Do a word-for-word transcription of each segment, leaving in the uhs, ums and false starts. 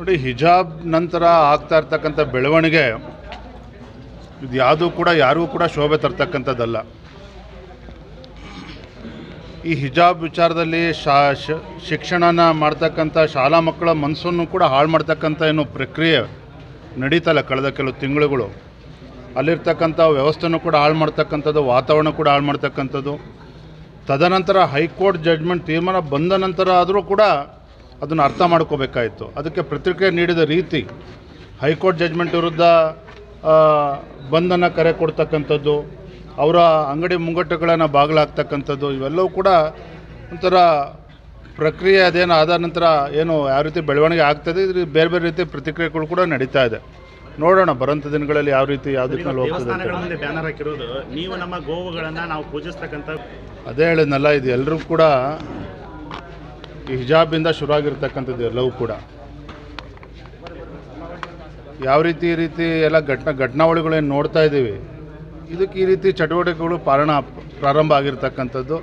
ನೋಡಿ, ಹಿಜಾಬ್ ನಂತರ ಆಗ್ತಾ ಇರ್ತಕ್ಕಂಥ ಬೆಳವಣಿಗೆ ಇದು ಯಾವುದೂ ಕೂಡ ಯಾರಿಗೂ ಕೂಡ ಶೋಭೆ ತರ್ತಕ್ಕಂಥದ್ದಲ್ಲ. ಈ ಹಿಜಾಬ್ ವಿಚಾರದಲ್ಲಿ ಶಾ ಶಿಕ್ಷಣನ ಮಾಡ್ತಕ್ಕಂಥ ಶಾಲಾ ಮಕ್ಕಳ ಮನಸ್ಸನ್ನು ಕೂಡ ಹಾಳು ಮಾಡ್ತಕ್ಕಂಥ ಏನು ಪ್ರಕ್ರಿಯೆ ನಡೀತಲ್ಲ ಕಳೆದ ಕೆಲವು ತಿಂಗಳುಗಳು, ಅಲ್ಲಿರ್ತಕ್ಕಂಥ ವ್ಯವಸ್ಥೆನೂ ಕೂಡ ಹಾಳು ಮಾಡ್ತಕ್ಕಂಥದ್ದು, ವಾತಾವರಣ ಕೂಡ ಹಾಳು ಮಾಡ್ತಕ್ಕಂಥದ್ದು. ತದನಂತರ ಹೈಕೋರ್ಟ್ ಜಡ್ಜ್ಮೆಂಟ್ ತೀರ್ಮಾನ ಬಂದ ನಂತರ ಆದರೂ ಕೂಡ ಅದನ್ನು ಅರ್ಥ ಮಾಡ್ಕೋಬೇಕಾಯಿತು. ಅದಕ್ಕೆ ಪ್ರತಿಕ್ರಿಯೆ ನೀಡಿದ ರೀತಿ, ಹೈಕೋರ್ಟ್ ಜಡ್ಜ್ಮೆಂಟ್ ವಿರುದ್ಧ ಬಂಧನ ಕರೆ ಕೊಡ್ತಕ್ಕಂಥದ್ದು, ಅವರ ಅಂಗಡಿ ಮುಂಗಟ್ಟುಗಳನ್ನು ಬಾಗಿಲಾಗ್ತಕ್ಕಂಥದ್ದು, ಇವೆಲ್ಲವೂ ಕೂಡ ಒಂಥರ ಪ್ರಕ್ರಿಯೆ ಅದೇನು ಆದ ನಂತರ ಏನು ಯಾವ ರೀತಿ ಬೆಳವಣಿಗೆ ಆಗ್ತದೆ, ಇದ್ರ ಬೇರೆ ಬೇರೆ ರೀತಿ ಪ್ರತಿಕ್ರಿಯೆಗಳು ಕೂಡ ನಡೀತಾ ಇದೆ. ನೋಡೋಣ ಬರೋಂಥ ದಿನಗಳಲ್ಲಿ ಯಾವ ರೀತಿ ಯಾವ ದಿಕ್ಕಿನಲ್ಲಿ ಹೋಗ್ತದೆ. ಬ್ಯಾನರ್ ಹಾಕಿರೋದು ನೀವು ನಮ್ಮ ಗೋವುಗಳನ್ನು ನಾವು ಪೂಜಿಸ್ತಕ್ಕಂಥ, ಅದೇ ಹೇಳಿದ್ನಲ್ಲ, ಇದು ಎಲ್ಲರೂ ಕೂಡ ಈ ಹಿಜಾಬಿಂದ ಶುರುವಾಗಿರ್ತಕ್ಕಂಥದ್ದು ಎಲ್ಲವೂ ಕೂಡ. ಯಾವ ರೀತಿ ಈ ರೀತಿ ಎಲ್ಲ ಘಟನಾ ಘಟನಾವಳಿಗಳೇನು ನೋಡ್ತಾ ಇದ್ದೀವಿ, ಇದಕ್ಕೆ ಈ ರೀತಿ ಚಟುವಟಿಕೆಗಳು ಪಾರಣ ಪ್ರಾರಂಭ ಆಗಿರ್ತಕ್ಕಂಥದ್ದು.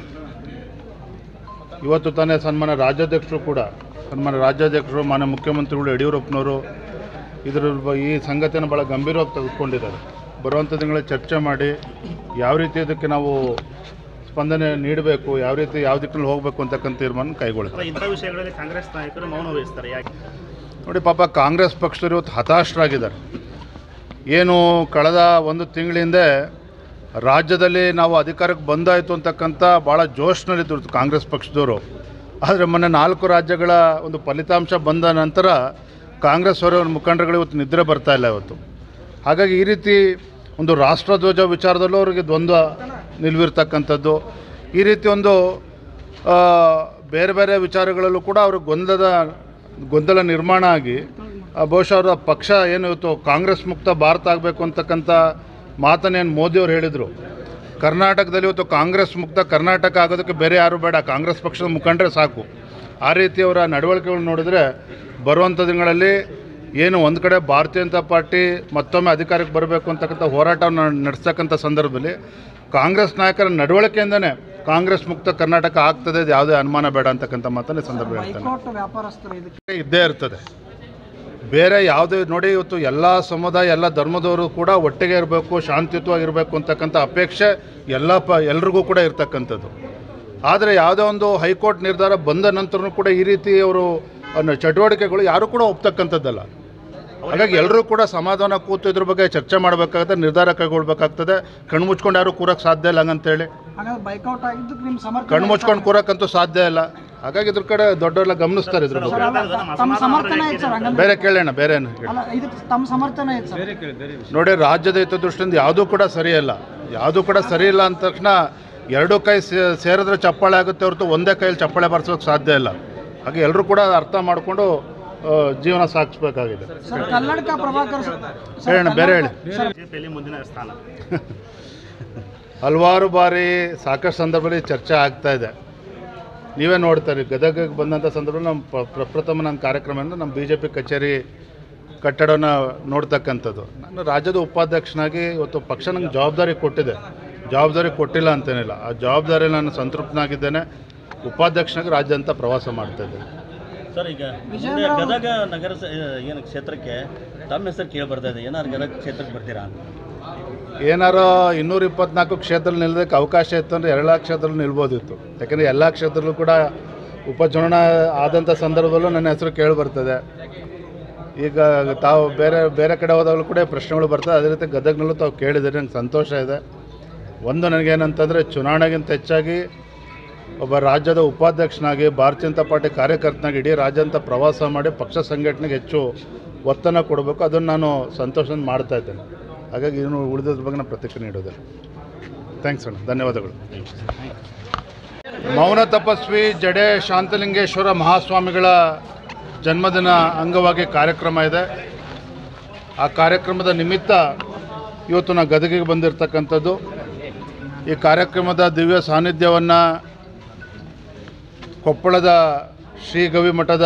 ಇವತ್ತು ತಾನೇ ಸನ್ಮಾನ್ಯ ರಾಜ್ಯಾಧ್ಯಕ್ಷರು ಕೂಡ ಸನ್ಮಾನ್ಯ ರಾಜ್ಯಾಧ್ಯಕ್ಷರು ಮಾನ್ಯ ಮುಖ್ಯಮಂತ್ರಿಗಳು ಯಡಿಯೂರಪ್ಪನವರು ಇದರ ಈ ಸಂಗತಿಯನ್ನು ಭಾಳ ಗಂಭೀರವಾಗಿ ತೆಗೆದುಕೊಂಡಿದ್ದಾರೆ. ಬರುವಂಥ ದಿನಗಳಲ್ಲಿ ಚರ್ಚೆ ಮಾಡಿ ಯಾವ ರೀತಿ ಇದಕ್ಕೆ ನಾವು ಸ್ಪಂದನೆ ನೀಡಬೇಕು, ಯಾವ ರೀತಿ ಯಾವ ದಿಕ್ಕಲ್ಲಿ ಹೋಗಬೇಕು ಅಂತಕ್ಕಂಥ ತೀರ್ಮಾನ ಕೈಗೊಳ್ಳುತ್ತಾರೆ. ಇಂಥ ವಿಷಯಗಳಲ್ಲಿ ಕಾಂಗ್ರೆಸ್ ನಾಯಕರು ಮೌನ ವಹಿಸ್ತಾರೆ ಯಾಕೆ? ನೋಡಿ, ಪಾಪ ಕಾಂಗ್ರೆಸ್ ಪಕ್ಷದವರು ಇವತ್ತು ಹತಾಶರಾಗಿದ್ದಾರೆ. ಏನು ಕಳೆದ ಒಂದು ತಿಂಗಳಿಂದ ರಾಜ್ಯದಲ್ಲಿ ನಾವು ಅಧಿಕಾರಕ್ಕೆ ಬಂದಾಯಿತು ಅಂತಕ್ಕಂಥ ಭಾಳ ಜೋಶ್ನಲ್ಲಿದ್ದರು ಕಾಂಗ್ರೆಸ್ ಪಕ್ಷದವರು. ಆದರೆ ಮೊನ್ನೆ ನಾಲ್ಕು ರಾಜ್ಯಗಳ ಒಂದು ಫಲಿತಾಂಶ ಬಂದ ನಂತರ ಕಾಂಗ್ರೆಸ್ ಅವರ ಮುಖಂಡರುಗಳು ಇವತ್ತು ನಿದ್ರೆ ಬರ್ತಾ ಇಲ್ಲ ಇವತ್ತು. ಹಾಗಾಗಿ ಈ ರೀತಿ ಒಂದು ರಾಷ್ಟ್ರಧ್ವಜ ವಿಚಾರದಲ್ಲೂ ಅವರಿಗೆ ದ್ವಂದ್ವ ನಿಲುವಿರ್ತಕ್ಕಂಥದ್ದು, ಈ ರೀತಿ ಒಂದು ಬೇರೆ ಬೇರೆ ವಿಚಾರಗಳಲ್ಲೂ ಕೂಡ ಅವರು ಗೊಂದಲದ ಗೊಂದಲ ನಿರ್ಮಾಣ ಆಗಿ ಬಹುಶಃ ಅವರ ಪಕ್ಷ ಏನು ಇವತ್ತು ಕಾಂಗ್ರೆಸ್ ಮುಕ್ತ ಭಾರತ ಆಗಬೇಕು ಅಂತಕ್ಕಂಥ ಮಾತನ್ನೇನು ಮೋದಿಯವರು ಹೇಳಿದರು. ಕರ್ನಾಟಕದಲ್ಲಿ ಇವತ್ತು ಕಾಂಗ್ರೆಸ್ ಮುಕ್ತ ಕರ್ನಾಟಕ ಆಗೋದಕ್ಕೆ ಬೇರೆ ಯಾರು ಬೇಡ, ಕಾಂಗ್ರೆಸ್ ಪಕ್ಷದ ಮುಖಂಡರೇ ಸಾಕು. ಆ ರೀತಿಯವರ ನಡವಳಿಕೆಗಳು ನೋಡಿದರೆ ಬರುವಂಥ ದಿನಗಳಲ್ಲಿ ಏನು ಒಂದು ಕಡೆ ಭಾರತೀಯ ಜನತಾ ಪಾರ್ಟಿ ಮತ್ತೊಮ್ಮೆ ಅಧಿಕಾರಕ್ಕೆ ಬರಬೇಕು ಅಂತಕ್ಕಂಥ ಹೋರಾಟವನ್ನು ನಡೆಸ್ತಕ್ಕಂಥ ಸಂದರ್ಭದಲ್ಲಿ ಕಾಂಗ್ರೆಸ್ ನಾಯಕರ ನಡವಳಿಕೆಯಿಂದನೇ ಕಾಂಗ್ರೆಸ್ ಮುಕ್ತ ಕರ್ನಾಟಕ ಆಗ್ತದೆ, ಇದು ಯಾವುದೇ ಅನುಮಾನ ಬೇಡ ಅಂತಕ್ಕಂಥ ಮಾತನ್ನೇ ಸಂದರ್ಭ ಹೇಳ್ತಾನೆ. ಇದ್ದೇ ಇರ್ತದೆ, ಬೇರೆ ಯಾವುದೇ ನೋಡಿ, ಇವತ್ತು ಎಲ್ಲ ಸಮುದಾಯ ಎಲ್ಲ ಧರ್ಮದವರು ಕೂಡ ಒಟ್ಟಿಗೆ ಇರಬೇಕು, ಶಾಂತಿಯುತವಾಗಿರಬೇಕು ಅಂತಕ್ಕಂಥ ಅಪೇಕ್ಷೆ ಎಲ್ಲ ಪ ಎಲ್ರಿಗೂ ಕೂಡ ಇರ್ತಕ್ಕಂಥದ್ದು. ಆದರೆ ಯಾವುದೇ ಒಂದು ಹೈಕೋರ್ಟ್ ನಿರ್ಧಾರ ಬಂದ ನಂತರನೂ ಕೂಡ ಈ ರೀತಿ ಅವರು ಚಟುವಟಿಕೆಗಳು ಯಾರೂ ಕೂಡ ಒಪ್ತಕ್ಕಂಥದ್ದಲ್ಲ. ಹಾಗಾಗಿ ಎಲ್ಲರೂ ಕೂಡ ಸಮಾಧಾನ ಕೂತು ಇದ್ರ ಬಗ್ಗೆ ಚರ್ಚೆ ಮಾಡಬೇಕಾಗುತ್ತೆ, ನಿರ್ಧಾರ ಕೈಗೊಳ್ಬೇಕಾಗ್ತದೆ. ಕಣ್ಣು ಮುಚ್ಕೊಂಡು ಯಾರು ಕೂರಕ್ಕೆ ಸಾಧ್ಯ ಇಲ್ಲ ಹಂಗಂತೇಳಿ, ಕಣ್ಣು ಮುಚ್ಕೊಂಡು ಕೂರಕ್ಕಂತೂ ಸಾಧ್ಯ ಇಲ್ಲ. ಹಾಗಾಗಿ ಇದ್ರ ಕಡೆ ದೊಡ್ಡವರೆಲ್ಲ ಗಮನಿಸ್ತಾರೆ. ಇದ್ರ ಬಗ್ಗೆ ಬೇರೆ ಕೇಳೋಣ, ಬೇರೆ ನೋಡಿ, ರಾಜ್ಯದ ಹಿತದೃಷ್ಟಿಯಿಂದ ಯಾವುದೂ ಕೂಡ ಸರಿಯಲ್ಲ. ಯಾವುದೂ ಕೂಡ ಸರಿಯಿಲ್ಲ ಅಂದ ತಕ್ಷಣ ಎರಡೂ ಕೈ ಸೇರಿದ್ರೆ ಚಪ್ಪಾಳೆ ಆಗುತ್ತೆ ಹೊರತು ಒಂದೇ ಕೈಯಲ್ಲಿ ಚಪ್ಪಾಳೆ ಬಾರಿಸೋಕೆ ಸಾಧ್ಯ ಇಲ್ಲ. ಹಾಗೆ ಎಲ್ಲರೂ ಕೂಡ ಅರ್ಥ ಮಾಡಿಕೊಂಡು ಜೀವನ ಸಾಗಿಸ್ಬೇಕಾಗಿದೆ. ಹೇಳೋಣ, ಬೇರೆ ಹೇಳಿ. ಹಲವಾರು ಬಾರಿ ಸಾಕಷ್ಟು ಸಂದರ್ಭದಲ್ಲಿ ಚರ್ಚೆ ಆಗ್ತಾ ಇದೆ. ನೀವೇ ನೋಡ್ತಾರೆ, ಗದಗಕ್ಕೆ ಬಂದಂಥ ಸಂದರ್ಭದಲ್ಲಿ ನಮ್ಮ ಪ್ರಪ್ರಥಮ ನನ್ನ ಕಾರ್ಯಕ್ರಮದಿಂದ ನಮ್ಮ ಬಿ ಜೆ ಪಿ ಕಚೇರಿ ಕಟ್ಟಡನ ನೋಡ್ತಕ್ಕಂಥದ್ದು. ನಾನು ರಾಜ್ಯದ ಉಪಾಧ್ಯಕ್ಷನಾಗಿ ಇವತ್ತು ಪಕ್ಷ ನಂಗೆ ಜವಾಬ್ದಾರಿ ಕೊಟ್ಟಿದೆ, ಜವಾಬ್ದಾರಿ ಕೊಟ್ಟಿಲ್ಲ ಅಂತೇನಿಲ್ಲ. ಆ ಜವಾಬ್ದಾರಿ ನಾನು ಸಂತೃಪ್ತನಾಗಿದ್ದೇನೆ. ಉಪಾಧ್ಯಕ್ಷನಾಗಿ ರಾಜ್ಯ ಅಂತ ಪ್ರವಾಸ ಮಾಡ್ತಾ ಇದ್ದೇನೆ. ಸರ್, ಈಗ ಗದಗ ನಗರ ಏನು ಕ್ಷೇತ್ರಕ್ಕೆ ತಮ್ಮ ಹೆಸರು ಕೇಳಿ ಬರ್ತಾ ಇದೆ, ಏನಾರು ಗದಗ ಕ್ಷೇತ್ರಕ್ಕೆ ಬರ್ತೀರಾ? ಏನಾರು ಇನ್ನೂರ ಇಪ್ಪತ್ನಾಲ್ಕು ಕ್ಷೇತ್ರದಲ್ಲಿ ನಿಲ್ಲೋದಕ್ಕೆ ಅವಕಾಶ ಇತ್ತು ಅಂದರೆ ಎಲ್ಲ ಕ್ಷೇತ್ರದಲ್ಲಿ ನಿಲ್ಬೋದಿತ್ತು. ಯಾಕೆಂದರೆ ಎಲ್ಲ ಕ್ಷೇತ್ರದಲ್ಲೂ ಕೂಡ ಉಪಚುನಾವಣೆ ಆದಂಥ ಸಂದರ್ಭದಲ್ಲೂ ನನ್ನ ಹೆಸರು ಕೇಳಿ ಬರ್ತದೆ. ಈಗ ತಾವು ಬೇರೆ ಬೇರೆ ಕಡೆ ಹೋದಾಗಲೂ ಕೂಡ ಪ್ರಶ್ನೆಗಳು ಬರ್ತದೆ. ಅದೇ ರೀತಿ ಗದಗ್ನಲ್ಲೂ ತಾವು ಕೇಳಿದರೆ ನಂಗೆ ಸಂತೋಷ ಇದೆ. ಒಂದು ನನಗೇನಂತಂದರೆ, ಚುನಾವಣೆಗಿಂತ ಹೆಚ್ಚಾಗಿ ಒಬ್ಬ ರಾಜ್ಯದ ಉಪಾಧ್ಯಕ್ಷನಾಗಿ ಭಾರತೀಯ ಜನತಾ ಪಾರ್ಟಿ ಕಾರ್ಯಕರ್ತನಾಗಿ ಇಡೀ ರಾಜ್ಯಾಂತ ಪ್ರವಾಸ ಮಾಡಿ ಪಕ್ಷ ಸಂಘಟನೆಗೆ ಹೆಚ್ಚು ಒತ್ತನ್ನು ಕೊಡಬೇಕು. ಅದನ್ನು ನಾನು ಸಂತೋಷದಿಂದ ಮಾಡ್ತಾ ಇದ್ದೇನೆ. ಹಾಗಾಗಿ ಇದನ್ನು ಉಳಿದದ್ರ ಬಗ್ಗೆ ನಾನು ಪ್ರತಿಕ್ರಿಯೆ ನೀಡೋದಿಲ್ಲ. ಥ್ಯಾಂಕ್ಸ್ ಅಣ್ಣ, ಧನ್ಯವಾದಗಳು. ಮೌನ ತಪಸ್ವಿ ಜಡೆ ಶಾಂತಲಿಂಗೇಶ್ವರ ಮಹಾಸ್ವಾಮಿಗಳ ಜನ್ಮದಿನ ಅಂಗವಾಗಿ ಕಾರ್ಯಕ್ರಮ ಇದೆ. ಆ ಕಾರ್ಯಕ್ರಮದ ನಿಮಿತ್ತ ಇವತ್ತು ನಾನು ಗದಗಿಗೆ ಬಂದಿರತಕ್ಕಂಥದ್ದು. ಈ ಕಾರ್ಯಕ್ರಮದ ದಿವ್ಯ ಸಾನ್ನಿಧ್ಯವನ್ನು ಕೊಪ್ಪಳದ ಶ್ರೀ ಗವಿ ಮಠದ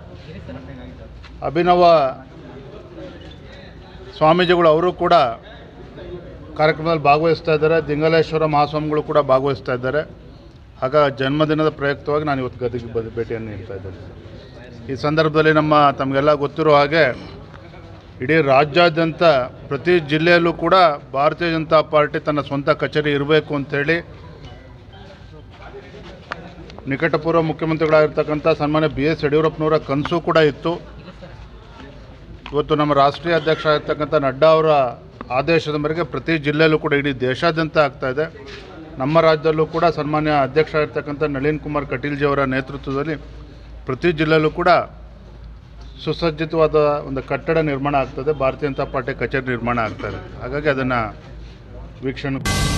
ಅಭಿನವ ಸ್ವಾಮೀಜಿಗಳು ಅವರು ಕೂಡ ಕಾರ್ಯಕ್ರಮದಲ್ಲಿ ಭಾಗವಹಿಸ್ತಾ ಇದ್ದಾರೆ. ದಿಂಗಲೇಶ್ವರ ಮಹಾಸ್ವಾಮಿಗಳು ಕೂಡ ಭಾಗವಹಿಸ್ತಾ ಇದ್ದಾರೆ. ಆಗ ಜನ್ಮದಿನದ ಪ್ರಯುಕ್ತವಾಗಿ ನಾನು ಇವತ್ತು ಗದಗಿಗೆ ಬಂದು ಭೇಟಿಯನ್ನು ನೀಡ್ತಾ ಇದ್ದೇನೆ. ಈ ಸಂದರ್ಭದಲ್ಲಿ ನಮ್ಮ ತಮಗೆಲ್ಲ ಗೊತ್ತಿರೋ ಹಾಗೆ ಇಡೀ ರಾಜ್ಯಾದ್ಯಂತ ಪ್ರತಿ ಜಿಲ್ಲೆಯಲ್ಲೂ ಕೂಡ ಭಾರತೀಯ ಜನತಾ ಪಾರ್ಟಿ ತನ್ನ ಸ್ವಂತ ಕಚೇರಿ ಇರಬೇಕು ಅಂಥೇಳಿ ನಿಕಟಪೂರ್ವ ಮುಖ್ಯಮಂತ್ರಿಗಳಾಗಿರ್ತಕ್ಕಂಥ ಸನ್ಮಾನ್ಯ ಬಿ ಎಸ್ ಯಡಿಯೂರಪ್ಪನವರ ಕನಸು ಕೂಡ ಇತ್ತು. ಇವತ್ತು ನಮ್ಮ ರಾಷ್ಟ್ರೀಯ ಅಧ್ಯಕ್ಷ ಆಗಿರ್ತಕ್ಕಂಥ ನಡ್ಡಾ ಅವರ ಆದೇಶದ ಮೇರೆಗೆ ಪ್ರತಿ ಜಿಲ್ಲೆಯಲ್ಲೂ ಕೂಡ ಇಡೀ ದೇಶಾದ್ಯಂತ ಆಗ್ತಾಯಿದೆ. ನಮ್ಮ ರಾಜ್ಯದಲ್ಲೂ ಕೂಡ ಸನ್ಮಾನ್ಯ ಅಧ್ಯಕ್ಷ ಆಗಿರ್ತಕ್ಕಂಥ ನಳಿನ್ ಕುಮಾರ್ ಕಟೀಲ್ಜಿಯವರ ನೇತೃತ್ವದಲ್ಲಿ ಪ್ರತಿ ಜಿಲ್ಲೆಯಲ್ಲೂ ಕೂಡ ಸುಸಜ್ಜಿತವಾದ ಒಂದು ಕಟ್ಟಡ ನಿರ್ಮಾಣ ಆಗ್ತದೆ, ಭಾರತೀಯ ಜನತಾ ಪಾರ್ಟಿ ಕಚೇರಿ ನಿರ್ಮಾಣ ಆಗ್ತಾಯಿದೆ. ಹಾಗಾಗಿ ಅದನ್ನು ವೀಕ್ಷಣೆ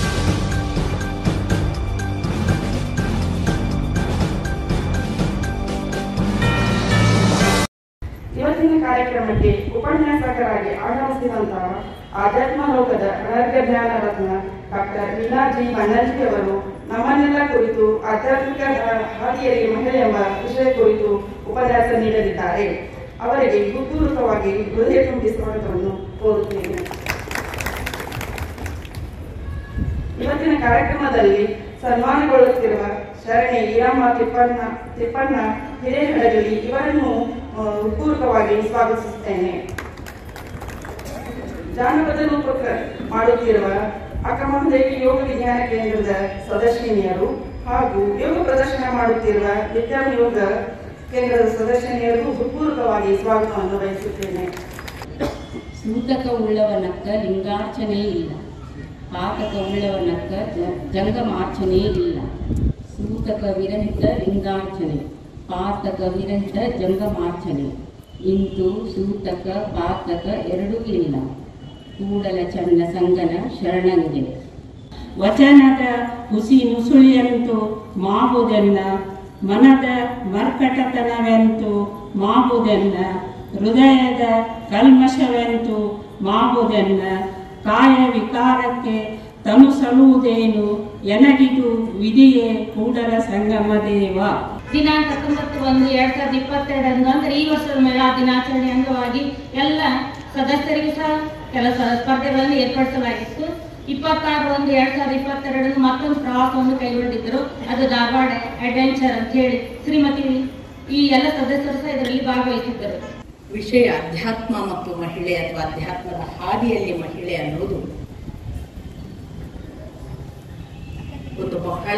ಇವತ್ತಿನ ಕಾರ್ಯಕ್ರಮಕ್ಕೆ ಉಪನ್ಯಾಸಕರಾಗಿ ಆಗಮಿಸಿದಂತಹ ಆಧ್ಯಾತ್ಮ ಲೋಕದ ಅನರ್ಘ ಜ್ಞಾನ ರತ್ನ ಡಾಕ್ಟರ್ ಮೀನಾ ಜಿ ಬನ್ನರ್ಜಿ ಅವರು ನಮ್ಮನ್ನೆಲ್ಲ ಕುರಿತು ಆಧ್ಯಾತ್ಮಿಕ ಹಾದಿಯಲ್ಲಿ ಮಹಿಳೆ ಎಂಬ ವಿಷಯ ಕುರಿತು ಉಪನ್ಯಾಸ ನೀಡಲಿದ್ದಾರೆ. ಅವರಿಗೆ ಹೃತ್ಪೂರ್ವಕವಾಗಿ ಹೃದಯ ತುಂಬಿ ಸ್ವಾಗತವನ್ನು ಕೋರುತ್ತೇನೆ. ಇವತ್ತಿನ ಕಾರ್ಯಕ್ರಮದಲ್ಲಿ ಸನ್ಮಾನಗೊಳ್ಳುತ್ತಿರುವ ಶರಣೆ ಈರಮ್ಮ ತಿಪ್ಪಣ್ಣ ತಿಪ್ಪಣ್ಣ ಹಿರೇಹಡಗಲಿ ಇವರನ್ನು ಹೃತ್ಪೂರ್ವಕವಾಗಿ ಸ್ವಾಗತಿಸುತ್ತೇನೆ. ಜಾನಪದ ರೂಪಕ ಮಾಡುತ್ತಿರುವ ಅಕ್ಕಮಹದೇವಿ ಯೋಗ ವಿಜ್ಞಾನ ಕೇಂದ್ರದ ಸದಸ್ಯನಿಯರು ಹಾಗೂ ಯೋಗ ಪ್ರದರ್ಶನ ಮಾಡುತ್ತಿರುವ ವಿದ್ಯಾಮ ಯೋಗ ಕೇಂದ್ರದ ಸದಸ್ಯನಿಯರು ಹೃತ್ಪೂರ್ವಕವಾಗಿ ಸ್ವಾಗತವನ್ನು ಬಯಸುತ್ತೇನೆ. ಸೂತಕ ಉಳ್ಳವನಕ್ಕ ಲಿಂಗಾರ್ಚನೆ ಇಲ್ಲ, ಪಾತಕ ಉಳ್ಳವನಕ್ಕ ಜಂಗಮಾರ್ಚನೆ ಇಲ್ಲ. ಸೂತಕ ವಿರಹಿತ ಲಿಂಗಾರ್ಚನೆ, ಪಾತಕ ವಿರಹಿತ ಜಂಗಮಾರ್ಚನೆ. ಇಂತು ಸೂತಕ ಪಾತಕ ಎರಡೂ ಇಲ್ಲ, ಕೂಡಲ ಚನ್ನ ಸಂಗನ ಶರಣಂಗೆ. ವಚನದ ಹುಸಿ ನುಸುಳಿಯಂತೂ ಮಾವುದೆನ್ನ, ಮನದ ಮರ್ಕಟತನವೆಂತು ಮಾವುದೆನ್ನ, ಹೃದಯದ ಕಲ್ಮಶವೆಂತು ಮಾವುದೆನ್ನ. ಕಾಯ ವಿಕಾರಕ್ಕೆ ತನುಸಳುವುದೇನು ಎನಗಿದು ವಿಧಿಯೇ ಕೂಡಲ ಸಂಗಮ ದೇವ. ದಿನಾಂಕ ಹತ್ತೊಂಬತ್ತು ಒಂದು ಎರಡ್ ಸಾವಿರದ ಇಪ್ಪತ್ತೆರಡರಂದು ಅಂದ್ರೆ ಈ ವರ್ಷದ ಮಹಿಳಾ ದಿನಾಚರಣೆ ಅಂಗವಾಗಿ ಎಲ್ಲ ಸದಸ್ಯರಿಗೂ ಸಹ ಕೆಲಸ ಸ್ಪರ್ಧೆಗಳನ್ನು ಏರ್ಪಡಿಸಲಾಗಿತ್ತು. ಇಪ್ಪತ್ತಾರು ಒಂದು ಎರಡ್ ಸಾವಿರದ ಇಪ್ಪತ್ತೆರಡರಂದು ಮತ್ತೊಂದು ಪ್ರವಾಸವನ್ನು ಕೈಗೊಂಡಿದ್ದರು. ಅದು ಧಾರವಾಡ ಅಡ್ವೆಂಚರ್ ಅಂತ ಹೇಳಿ ಶ್ರೀಮತಿ ಈ ಎಲ್ಲ ಸದಸ್ಯರು ಸಹ ಇದರಲ್ಲಿ ಭಾಗವಹಿಸಿದ್ದರು. ವಿಷಯ ಅಧ್ಯಾತ್ಮ ಮತ್ತು ಮಹಿಳೆ ಅಥವಾ ಅಧ್ಯಾತ್ಮದ ಹಾದಿಯಲ್ಲಿ ಮಹಿಳೆ ಅನ್ನೋದು ಒಂದು ಬಹಳ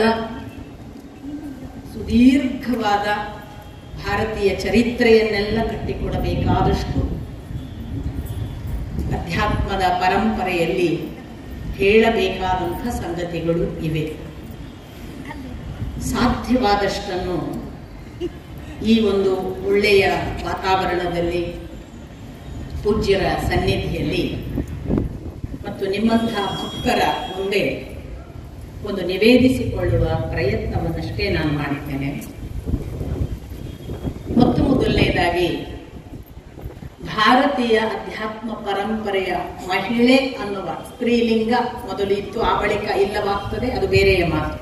ಸುದೀರ್ಘವಾದ ಭಾರತೀಯ ಚರಿತ್ರೆಯನ್ನೆಲ್ಲ ಕಟ್ಟಿಕೊಡಬೇಕಾದಷ್ಟು ಅಧ್ಯಾತ್ಮದ ಪರಂಪರೆಯಲ್ಲಿ ಹೇಳಬೇಕಾದಂಥ ಸಂಗತಿಗಳು ಇವೆ. ಸಾಧ್ಯವಾದಷ್ಟನ್ನು ಈ ಒಂದು ಒಳ್ಳೆಯ ವಾತಾವರಣದಲ್ಲಿ ಪೂಜ್ಯರ ಸನ್ನಿಧಿಯಲ್ಲಿ ಮತ್ತು ನಿಮ್ಮಂಥ ಭಕ್ತರ ಮುಂದೆ ಒಂದು ನಿವೇದಿಸಿಕೊಳ್ಳುವ ಪ್ರಯತ್ನವನ್ನಷ್ಟೇ ನಾನು ಮಾಡಿದ್ದೇನೆ. ಮೊತ್ತ ಮೊದಲನೇದಾಗಿ ಭಾರತೀಯ ಅಧ್ಯಾತ್ಮ ಪರಂಪರೆಯ ಮಹಿಳೆ ಅನ್ನುವ ಸ್ತ್ರೀಲಿಂಗ ಮೊದಲು ಇತ್ತು, ಆ ಬಳಿಕ ಇಲ್ಲವಾಗ್ತದೆ, ಅದು ಬೇರೆಯ ಮಾತು.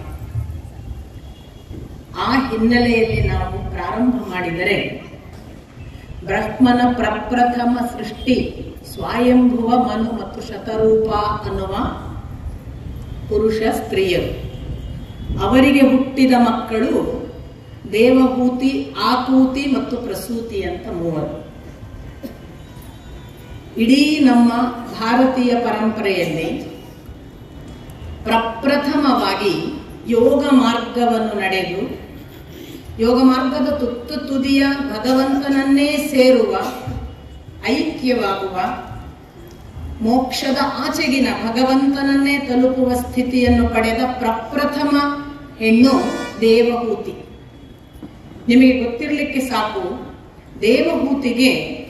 ಆ ಹಿನ್ನೆಲೆಯಲ್ಲಿ ನಾವು ಪ್ರಾರಂಭ ಮಾಡಿದರೆ ಬ್ರಹ್ಮನ ಪ್ರಪ್ರಥಮ ಸೃಷ್ಟಿ ಸ್ವಯಂಭುವ ಮನು ಮತ್ತು ಶತರೂಪ ಅನ್ನುವ ಪುರುಷ ಸ್ತ್ರೀಯರು, ಅವರಿಗೆ ಹುಟ್ಟಿದ ಮಕ್ಕಳು ದೇವಹೂತಿ, ಆಕೂತಿ ಮತ್ತು ಪ್ರಸೂತಿ ಅಂತ ಮೂವರು. ಇಡೀ ನಮ್ಮ ಭಾರತೀಯ ಪರಂಪರೆಯಲ್ಲಿ ಪ್ರಪ್ರಥಮವಾಗಿ ಯೋಗ ಮಾರ್ಗವನ್ನು ನಡೆದು ಯೋಗ ಮಾರ್ಗದ ತುತ್ತು ತುದಿಯ ಭಗವಂತನನ್ನೇ ಸೇರುವ, ಐಕ್ಯವಾಗುವ, ಮೋಕ್ಷದ ಆಚೆಗಿನ ಭಗವಂತನನ್ನೇ ತಲುಪುವ ಸ್ಥಿತಿಯನ್ನು ಪಡೆದ ಪ್ರಪ್ರಥಮ ಹೆಣ್ಣು ದೇವಹೂತಿ. ನಿಮಗೆ ಗೊತ್ತಿರಲಿಕ್ಕೆ ಸಾಕು, ದೇವಹೂತಿಗೆ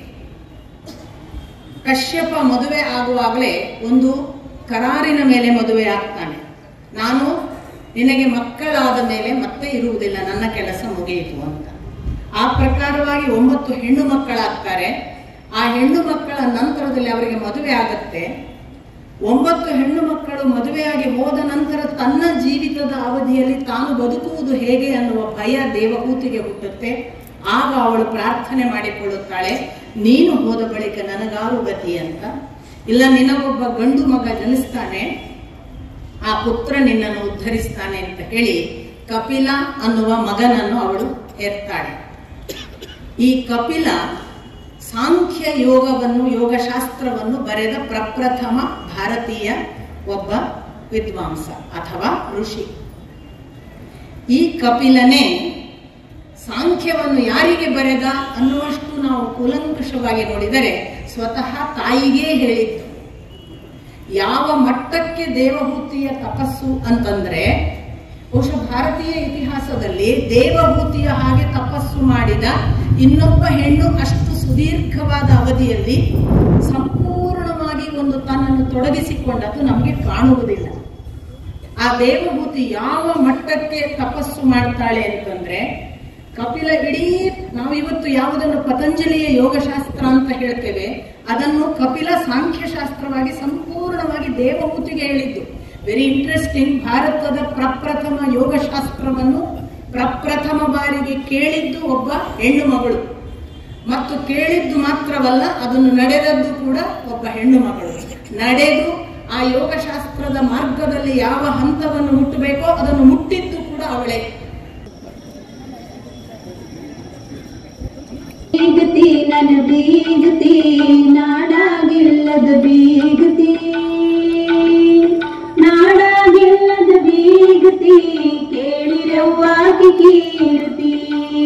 ಕಶ್ಯಪ ಮದುವೆ ಆಗುವಾಗಲೇ ಒಂದು ಕರಾರಿನ ಮೇಲೆ ಮದುವೆ ಆಗ್ತಾನೆ. ನಾನು ನಿನಗೆ ಮಕ್ಕಳಾದ ಮೇಲೆ ಮತ್ತೆ ಇರುವುದಿಲ್ಲ, ನನ್ನ ಕೆಲಸ ಮುಗಿಯಿತು ಅಂತ. ಆ ಪ್ರಕಾರವಾಗಿ ಒಂಬತ್ತು ಹೆಣ್ಣು ಮಕ್ಕಳಾಗ್ತಾರೆ. ಆ ಹೆಣ್ಣು ಮಕ್ಕಳ ನಂತರದಲ್ಲಿ ಅವರಿಗೆ ಮದುವೆ ಆಗತ್ತೆ. ಒಂಬತ್ತು ಹೆಣ್ಣು ಮಕ್ಕಳು ಮದುವೆಯಾಗಿ ಹೋದ ನಂತರ ತನ್ನ ಜೀವಿತದ ಅವಧಿಯಲ್ಲಿ ತಾನು ಬದುಕುವುದು ಹೇಗೆ ಅನ್ನುವ ಭಯ ದೇವಹೂತಿಗೆ ಹುಟ್ಟುತ್ತೆ. ಆಗ ಅವಳು ಪ್ರಾರ್ಥನೆ ಮಾಡಿಕೊಳ್ಳುತ್ತಾಳೆ, ನೀನು ಹೋದ ಬಳಿಕ ನನಗಾರು ಗತಿ ಅಂತ. ಇಲ್ಲ, ನಿನಗೊಬ್ಬ ಗಂಡು ಮಗ ಜನಿಸ್ತಾನೆ, ಆ ಪುತ್ರ ನಿನ್ನನ್ನು ಉದ್ಧರಿಸ್ತಾನೆ ಅಂತ ಹೇಳಿ ಕಪಿಲ ಅನ್ನುವ ಮಗನನ್ನು ಅವಳು ಹೆರ್ತಾಳೆ. ಈ ಕಪಿಲ ಸಾಂಖ್ಯ ಯೋಗವನ್ನು ಯೋಗಶಾಸ್ತ್ರವನ್ನು ಬರೆದ ಪ್ರಪ್ರಥಮ ಭಾರತೀಯ ಒಬ್ಬ ವಿದ್ವಾಂಸ ಅಥವಾ ಋಷಿ. ಈ ಕಪಿಲನೇ ಸಾಂಖ್ಯವನ್ನು ಯಾರಿಗೆ ಬರೆದ ಅನ್ನುವಷ್ಟು ನಾವು ಕೂಲಂಕಷವಾಗಿ ನೋಡಿದರೆ ಸ್ವತಃ ತಾಯಿಗೇ ಹೇಳಿದ್ದು. ಯಾವ ಮಟ್ಟಕ್ಕೆ ದೇವಹೂತಿಯ ತಪಸ್ಸು ಅಂತಂದ್ರೆ, ಬಹುಶಃ ಭಾರತೀಯ ಇತಿಹಾಸದಲ್ಲಿ ದೇವಹೂತಿಯ ಹಾಗೆ ತಪಸ್ಸು ಮಾಡಿದ ಇನ್ನೊಬ್ಬ ಹೆಣ್ಣು ಅಷ್ಟು ಸುದೀರ್ಘವಾದ ಅವಧಿಯಲ್ಲಿ ಸಂಪೂರ್ಣವಾಗಿ ಒಂದು ತನ್ನನ್ನು ತೊಡಗಿಸಿಕೊಂಡದ್ದು ನಮಗೆ ಕಾಣುವುದಿಲ್ಲ. ಆ ದೇವಹೂತಿ ಯಾವ ಮಟ್ಟಕ್ಕೆ ತಪಸ್ಸು ಮಾಡ್ತಾಳೆ ಅಂತಂದ್ರೆ, ಕಪಿಲ ಇಡೀ ನಾವಿವತ್ತು ಯಾವುದನ್ನು ಪತಂಜಲಿಯ ಯೋಗಶಾಸ್ತ್ರ ಅಂತ ಹೇಳ್ತೇವೆ, ಅದನ್ನು ಕಪಿಲ ಸಾಂಖ್ಯಶಾಸ್ತ್ರವಾಗಿ ಸಂಪೂರ್ಣವಾಗಿ ದೇವಹೂತಿಗೆ ಹೇಳಿದ್ದು. Very interesting. ಭಾರತದ ಪ್ರಪ್ರಥಮ ಯೋಗಶಾಸ್ತ್ರವನ್ನು ಪ್ರಪ್ರಥಮ ಬಾರಿಗೆ ಕೇಳಿದ್ದು ಒಬ್ಬ ಹೆಣ್ಣು ಮಗಳು, ಮತ್ತು ಕೇಳಿದ್ದು ಮಾತ್ರವಲ್ಲ, ಅದನ್ನು ನಡೆದದ್ದು ಕೂಡ ಒಬ್ಬ ಹೆಣ್ಣು ಮಗಳು. ನಡೆದು ಆ ಯೋಗಶಾಸ್ತ್ರದ ಮಾರ್ಗದಲ್ಲಿ ಯಾವ ಹಂತವನ್ನು ಮುಟ್ಟಬೇಕೋ ಅದನ್ನು ಮುಟ್ಟಿದ್ದು ಕೂಡ ಅವಳೇ. ಬೀಗತಿ ನನ ಬೀಗತಿ ನಾಡಾಗಿಲ್ಲದ ಬೀಗತಿ, ನಾಡಾಗಿಲ್ಲದ ಬೀಗತಿ ಕೇಳಿರವ್ವಾಗಿ ಕೀರ್ತಿ.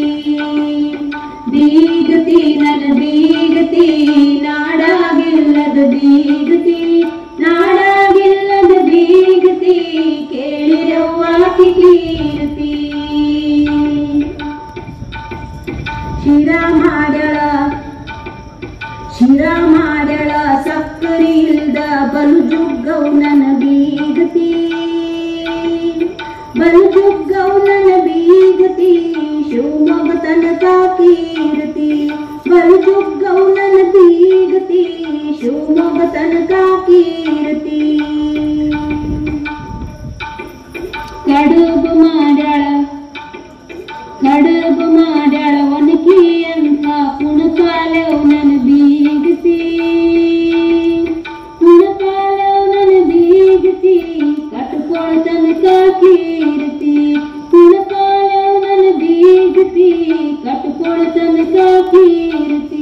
ಬೀಗತಿ ನನ ಬೀಗತಿ ನಾಡಾಗಿಲ್ಲದ ಬೀಗತಿ, ನಾಡಾಗಿಲ್ಲದ ಬೀಗತಿ ಕೇಳಿರವ್ವಾಗಿ ಕೀರ್ತಿ. ಶಿರ ಮಾಡ್ಯಾಳ ಶಿರ ಮಾಡ್ಯಾಳ ಸಕ್ಕರಿ ಇಲ್ದ ಬಲು ಜುಗ್ಗವು ನನ್ನ ಬೀಗತಿ, ಬಲು ಜುಗ್ಗವು ನನ್ನ ಬೀಗತಿ ಶಿವಮೊಗ್ಗ ತನಕ ಕೀರ್ತಿ. ಬಲು ಜುಗ್ಗವು ನನ್ನ ಬೀಗತಿ ಶಿವಮೊಗ್ಗ ತನಕ ಕೀರ್ತಿ. ಕಡುಬು ಮಾಡ್ಯಾಳ ಕಡುಬು ಮಾಡ್ಯಾಳ ಒಣಕಿ ಅಂತ ಪುಣಕಾಲವು ನನ್ನ ಬೀಗತಿ, ಪುಣಕಾಲವು ನನ್ನ ಬೀಗತಿ ಕಟ್ಕೊಳ ತನಕ ಕೀರ್ತಿ. ಪುಣಕಾಲವು ನನ್ನ ಬೀಗತಿ ಕಟ್ಕೊಳ ತನಕ ಕೀರ್ತಿ.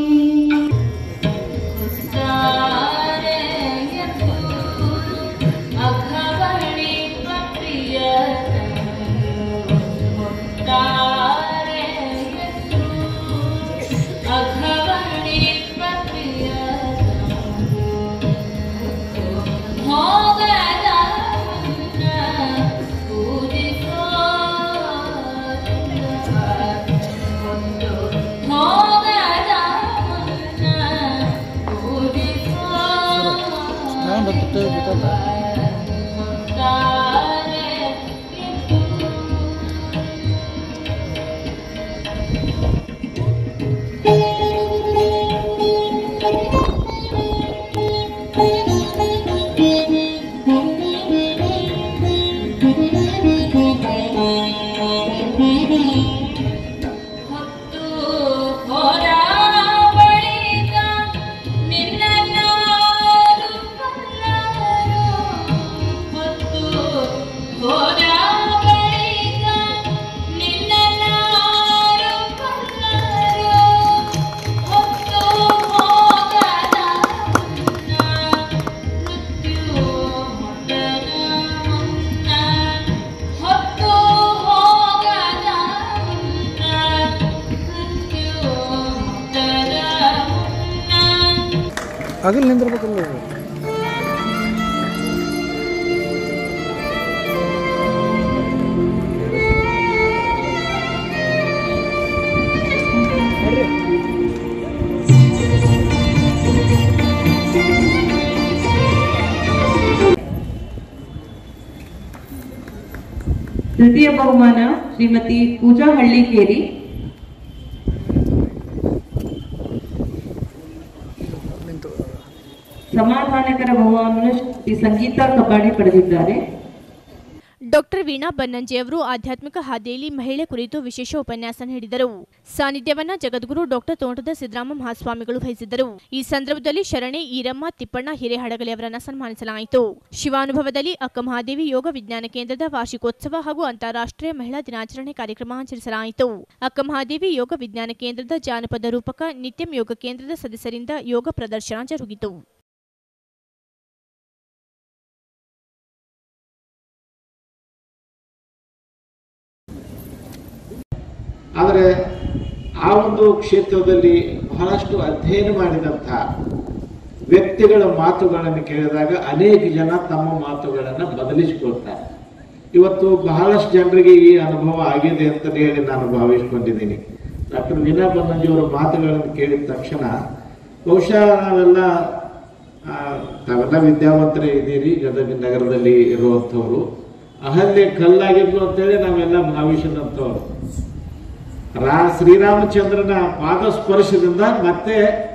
ಅಗಲ್ ನಿಂದಿರ್ಬೇಕಲ್ಲ. ತೃತೀಯ ಬಹುಮಾನ ಶ್ರೀಮತಿ ಪೂಜಾ ಹಳ್ಳಿಕೇರಿ. ಸಮಾಧಾನಕರ ಬಹುಮಾನವನ್ನು ಶ್ರೀ ಸಂಗೀತ ಕಬ್ಬಾಡಿ ಪಡೆದಿದ್ದಾರೆ. ಡಾಕ್ಟರ್ ವೀಣಾ ಬನ್ನಂಜೆ ಅವರು ಆಧ್ಯಾತ್ಮಿಕ ಹಾದಿಯಲ್ಲಿ ಮಹಿಳೆ ಕುರಿತು ವಿಶೇಷ ಉಪನ್ಯಾಸ ನೀಡಿದರು. ಸಾನ್ನಿಧ್ಯವನ್ನ ಜಗದ್ಗುರು ಡಾಕ್ಟರ್ ತೋಂಟದ ಸಿದ್ದರಾಮ ಮಹಾಸ್ವಾಮಿಗಳು ವಹಿಸಿದ್ದರು. ಈ ಸಂದರ್ಭದಲ್ಲಿ ಶರಣೆ ಈರಮ್ಮ ತಿಪ್ಪಣ್ಣ ಹಿರೇಹಡಗಲಿ ಅವರನ್ನು ಸನ್ಮಾನಿಸಲಾಯಿತು. ಶಿವಾನುಭವದಲ್ಲಿ ಅಕ್ಕ ಮಹಾದೇವಿ ಯೋಗ ವಿಜ್ಞಾನ ಕೇಂದ್ರದ ವಾರ್ಷಿಕೋತ್ಸವ ಹಾಗೂ ಅಂತಾರಾಷ್ಟ್ರೀಯ ಮಹಿಳಾ ದಿನಾಚರಣೆ ಕಾರ್ಯಕ್ರಮ ಆಚರಿಸಲಾಯಿತು. ಅಕ್ಕ ಮಹಾದೇವಿ ಯೋಗ ವಿಜ್ಞಾನ ಕೇಂದ್ರದ ಜಾನಪದ ರೂಪಕ ನಿತ್ಯಂ ಯೋಗ ಕೇಂದ್ರದ ಸದಸ್ಯರಿಂದ ಯೋಗ ಪ್ರದರ್ಶನ ಜರುಗಿತು. ಆದರೆ ಆ ಒಂದು ಕ್ಷೇತ್ರದಲ್ಲಿ ಬಹಳಷ್ಟು ಅಧ್ಯಯನ ಮಾಡಿದಂಥ ವ್ಯಕ್ತಿಗಳ ಮಾತುಗಳನ್ನು ಕೇಳಿದಾಗ ಅನೇಕ ಜನ ತಮ್ಮ ಮಾತುಗಳನ್ನು ಬದಲಿಸಿಕೊಳ್ತಾರೆ. ಇವತ್ತು ಬಹಳಷ್ಟು ಜನರಿಗೆ ಈ ಅನುಭವ ಆಗಿದೆ ಅಂತ ಹೇಳಿ ನಾನು ಭಾವಿಸ್ಕೊಂಡಿದ್ದೀನಿ. ಡಾಕ್ಟರ್ ವೀಣಾ ಬನ್ನಂಜೆ ಅವರ ಮಾತುಗಳನ್ನು ಕೇಳಿದ ತಕ್ಷಣ ಬಹುಶಃ ನಾವೆಲ್ಲ ತಾವೆಲ್ಲ ವಿದ್ಯಾವಂತರೇ ಇದ್ದೀರಿ, ಗದಗ ನಗರದಲ್ಲಿ ಇರುವಂಥವ್ರು, ಅಹಲ್ಯೆ ಕಲ್ಲಾಗಿದ್ಲು ಅಂತೇಳಿ ನಾವೆಲ್ಲ ಭಾವಿಸಿದಂಥವ್ರು. ರಾ ಶ್ರೀರಾಮಚಂದ್ರನ ಪಾದ ಸ್ಪರ್ಶದಿಂದ ಮತ್ತೆ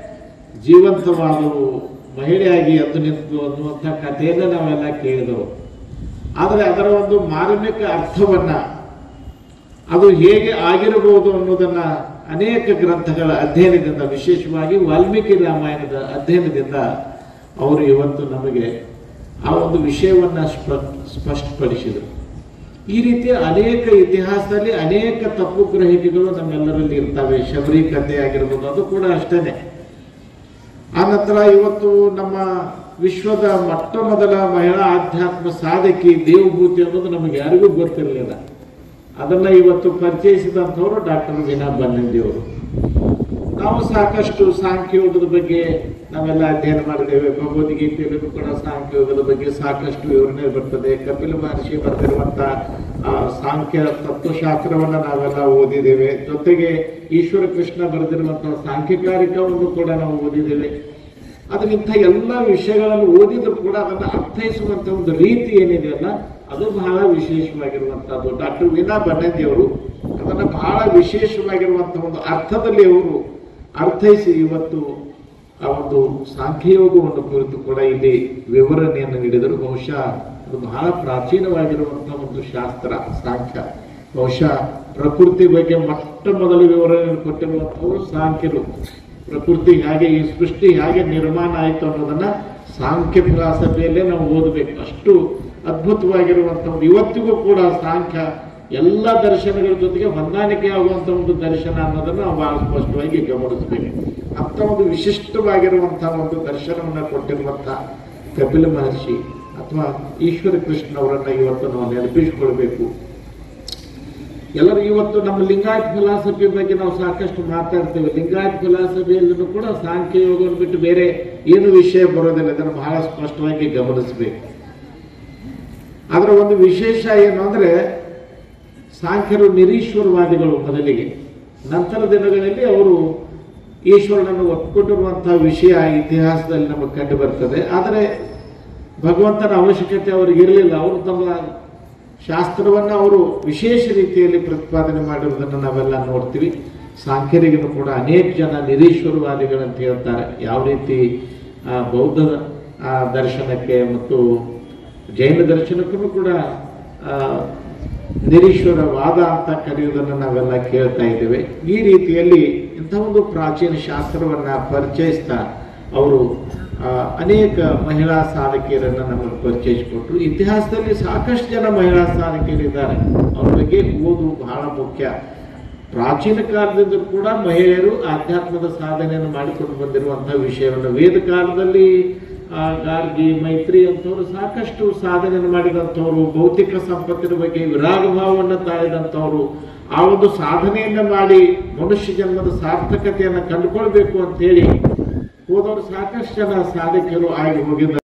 ಜೀವಂತವಾದವು, ಮಹಿಳೆಯಾಗಿ ಎದ್ದು ನಿಂತು ಅನ್ನುವಂಥ ಕಥೆಯನ್ನು ನಾವೆಲ್ಲ ಕೇಳಿದವು. ಆದರೆ ಅದರ ಒಂದು ಮಾರ್ಮಿಕ ಅರ್ಥವನ್ನ, ಅದು ಹೇಗೆ ಆಗಿರಬಹುದು ಅನ್ನೋದನ್ನ ಅನೇಕ ಗ್ರಂಥಗಳ ಅಧ್ಯಯನದಿಂದ, ವಿಶೇಷವಾಗಿ ವಾಲ್ಮೀಕಿ ರಾಮಾಯಣದ ಅಧ್ಯಯನದಿಂದ ಅವರು ಇವತ್ತು ನಮಗೆ ಆ ಒಂದು ವಿಷಯವನ್ನ ಸ್ಪ ಸ್ಪಷ್ಟಪಡಿಸಿದರು. ಈ ರೀತಿ ಅನೇಕ ಇತಿಹಾಸದಲ್ಲಿ ಅನೇಕ ತಪ್ಪು ಗ್ರಹಿಕೆಗಳು ನಮ್ಮೆಲ್ಲರಲ್ಲಿ ಇರ್ತವೆ. ಶಬರಿ ಕಥೆ ಆಗಿರ್ಬೋದು, ಅದು ಕೂಡ ಅಷ್ಟೇನೆ. ಆ ನಂತರ ಇವತ್ತು ನಮ್ಮ ವಿಶ್ವದ ಮೊಟ್ಟ ಮೊದಲ ಮಹಿಳಾ ಆಧ್ಯಾತ್ಮ ಸಾಧಕಿ ದೇವಭೂತಿ ಅನ್ನೋದು ನಮಗೆ ಯಾರಿಗೂ ಗೊತ್ತಿರಲಿಲ್ಲ. ಅದನ್ನ ಇವತ್ತು ಪರಿಚಯಿಸಿದಂಥವರು ಡಾಕ್ಟರ್ ವೀಣಾ ಬನ್ನಂಜೆ ಅವರು. ನಾವು ಸಾಕಷ್ಟು ಸಾಂಖ್ಯಯೋಗದ ಬಗ್ಗೆ ನಾವೆಲ್ಲ ಅಧ್ಯಯನ ಮಾಡಿದ್ದೇವೆ. ಭಗವದ್ಗೀತೆಯಲ್ಲೂ ಕೂಡ ಸಾಂಖ್ಯಯೋಗದ ಬಗ್ಗೆ ಸಾಕಷ್ಟು ವಿವರಣೆ ಬರ್ತದೆ. ಕಪಿಲ ಮಹರ್ಷಿ ಬರೆದಿರುವಂತ ಸಾಂಖ್ಯ ತತ್ವಶಾಸ್ತ್ರವನ್ನ ನಾವೆಲ್ಲ ಓದಿದ್ದೇವೆ. ಜೊತೆಗೆ ಈಶ್ವರ ಕೃಷ್ಣ ಬರೆದಿರುವಂತಹ ಸಾಂಖ್ಯಕಾರಿಕವನ್ನು ಕೂಡ ನಾವು ಓದಿದ್ದೇವೆ. ಅದಕ್ಕಿಂತ ಎಲ್ಲ ವಿಷಯಗಳನ್ನು ಓದಿದ್ರು ಕೂಡ ಅದನ್ನು ಅರ್ಥೈಸುವಂತ ಒಂದು ರೀತಿ ಏನಿದೆಯಲ್ಲ, ಅದು ಬಹಳ ವಿಶೇಷವಾಗಿರುವಂತಹದ್ದು. ಡಾಕ್ಟರ್ ವೀಣಾ ಬನ್ನಂಜೆ ಅವರು ಅದನ್ನು ಬಹಳ ವಿಶೇಷವಾಗಿರುವಂತಹ ಒಂದು ಅರ್ಥದಲ್ಲಿ ಅವರು ಅರ್ಥೈಸಿ ಇವತ್ತು ಆ ಒಂದು ಸಾಂಖ್ಯಯೋಗವನ್ನು ಕುರಿತು ಕೂಡ ಇಲ್ಲಿ ವಿವರಣೆಯನ್ನು ನೀಡಿದರು. ಬಹುಶಃ ಅದು ಬಹಳ ಪ್ರಾಚೀನವಾಗಿರುವಂತಹ ಒಂದು ಶಾಸ್ತ್ರ ಸಾಂಖ್ಯ. ಬಹುಶಃ ಪ್ರಕೃತಿ ಬಗ್ಗೆ ಮೊಟ್ಟ ಮೊದಲ ವಿವರಣೆಯನ್ನು ಕೊಟ್ಟಿರುವಂಥವರು ಸಾಂಖ್ಯರು. ಪ್ರಕೃತಿ ಹೇಗೆ, ಈ ಸೃಷ್ಟಿ ಹೇಗೆ ನಿರ್ಮಾಣ ಆಯಿತು ಅನ್ನೋದನ್ನ ಸಾಂಖ್ಯ ಫಿಲಾಸಫಿಯಲ್ಲೇ ನಾವು ಓದಬೇಕು. ಅಷ್ಟು ಅದ್ಭುತವಾಗಿರುವಂತಹ ಇವತ್ತಿಗೂ ಕೂಡ ಸಾಂಖ್ಯ ಎಲ್ಲ ದರ್ಶನಗಳ ಜೊತೆಗೆ ಹೊಂದಾಣಿಕೆ ಆಗುವಂತ ಒಂದು ದರ್ಶನ ಅನ್ನೋದನ್ನು ನಾವು ಬಹಳ ಸ್ಪಷ್ಟವಾಗಿ ಗಮನಿಸಬೇಕು. ಅಂತ ಒಂದು ವಿಶಿಷ್ಟವಾಗಿರುವಂತಹ ಒಂದು ದರ್ಶನವನ್ನ ಕೊಟ್ಟಿರುವಂತಹ ಕಪಿಲ ಮಹರ್ಷಿ ಅಥವಾ ಈಶ್ವರ ಕೃಷ್ಣ ಅವರನ್ನ ಇವತ್ತು ನಾವು ನೆನಪಿಸಿಕೊಳ್ಬೇಕು. ಎಲ್ಲರೂ ಇವತ್ತು ನಮ್ಮ ಲಿಂಗಾಯತ್ ಫಿಲಾಸಫಿ ಬಗ್ಗೆ ನಾವು ಸಾಕಷ್ಟು ಮಾತಾಡ್ತೇವೆ. ಲಿಂಗಾಯತ್ ಫಿಲಾಸಫಿಯಲ್ಲೂ ಕೂಡ ಸಾಂಖ್ಯ ಯೋಗವನ್ನು ಬಿಟ್ಟು ಬೇರೆ ಏನು ವಿಷಯ ಬರೋದಿಲ್ಲ. ಅದನ್ನು ಬಹಳ ಸ್ಪಷ್ಟವಾಗಿ ಗಮನಿಸಬೇಕು. ಅದರ ಒಂದು ವಿಶೇಷ ಏನು ಅಂದ್ರೆ, ಸಾಂಖ್ಯರು ನಿರೀಶ್ವರವಾದಿಗಳು ಮೊದಲಿಗೆ, ನಂತರ ದಿನಗಳಲ್ಲಿ ಅವರು ಈಶ್ವರನನ್ನು ಒಪ್ಪಿಕೊಂಡಿರುವಂತಹ ವಿಷಯ ಇತಿಹಾಸದಲ್ಲಿ ನಮಗೆ ಕಂಡು ಬರ್ತದೆ. ಆದರೆ ಭಗವಂತನ ಅವಶ್ಯಕತೆ ಅವರಿಗೆ ಇರಲಿಲ್ಲ. ಅವರು ತಮ್ಮ ಶಾಸ್ತ್ರವನ್ನ ಅವರು ವಿಶೇಷ ರೀತಿಯಲ್ಲಿ ಪ್ರತಿಪಾದನೆ ಮಾಡಿರುವುದನ್ನು ನಾವೆಲ್ಲ ನೋಡ್ತೀವಿ. ಸಾಂಖ್ಯರಿಗೂ ಕೂಡ ಅನೇಕ ಜನ ನಿರೀಶ್ವರವಾದಿಗಳಂತ ಹೇಳ್ತಾರೆ. ಯಾವ ರೀತಿ ಬೌದ್ಧ ದರ್ಶನಕ್ಕೆ ಮತ್ತು ಜೈನ ದರ್ಶನಕ್ಕೂ ಕೂಡ ನಿರೀಶ್ವರವಾದ ಅಂತ ಕರೆಯುವುದನ್ನು ನಾವೆಲ್ಲ ಕೇಳ್ತಾ ಇದ್ದೇವೆ. ಈ ರೀತಿಯಲ್ಲಿ ಇಂಥ ಒಂದು ಪ್ರಾಚೀನ ಶಾಸ್ತ್ರವನ್ನ ಪರಿಚಯಿಸ್ತಾ ಅವರು ಅನೇಕ ಮಹಿಳಾ ಸಾಧಕಿಯರನ್ನು ನಮಗೆ ಪರಿಚಯಿಸಿಕೊಟ್ರು. ಇತಿಹಾಸದಲ್ಲಿ ಸಾಕಷ್ಟು ಜನ ಮಹಿಳಾ ಸಾಧಕಿಯರಿದ್ದಾರೆ. ಅವ್ರ ಬಗ್ಗೆ ಓದು ಬಹಳ ಮುಖ್ಯ. ಪ್ರಾಚೀನ ಕಾಲದಿಂದ ಕೂಡ ಮಹಿಳೆಯರು ಆಧ್ಯಾತ್ಮದ ಸಾಧನೆಯನ್ನು ಮಾಡಿಕೊಂಡು ಬಂದಿರುವಂತಹ ವಿಷಯವನ್ನು, ವೇದ ಕಾಲದಲ್ಲಿ ಗಾರ್ಗಿ, ಮೈತ್ರಿ ಅಂತವರು ಸಾಕಷ್ಟು ಸಾಧನೆಯನ್ನು ಮಾಡಿದಂಥವ್ರು, ಭೌತಿಕ ಸಂಪತ್ತಿನ ಬಗ್ಗೆ ವಿರಾಗ ಭಾವವನ್ನು ತಾಳಿದಂಥವ್ರು, ಆ ಒಂದು ಸಾಧನೆಯನ್ನ ಮಾಡಿ ಮನುಷ್ಯ ಜನ್ಮದ ಸಾರ್ಥಕತೆಯನ್ನು ಕಂಡುಕೊಳ್ಬೇಕು ಅಂತ ಹೇಳಿ ಹೋದವರು ಸಾಕಷ್ಟು ಜನ ಸಾಧಕರು ಆಗಿ ಹೋಗಿದ್ದಾರೆ.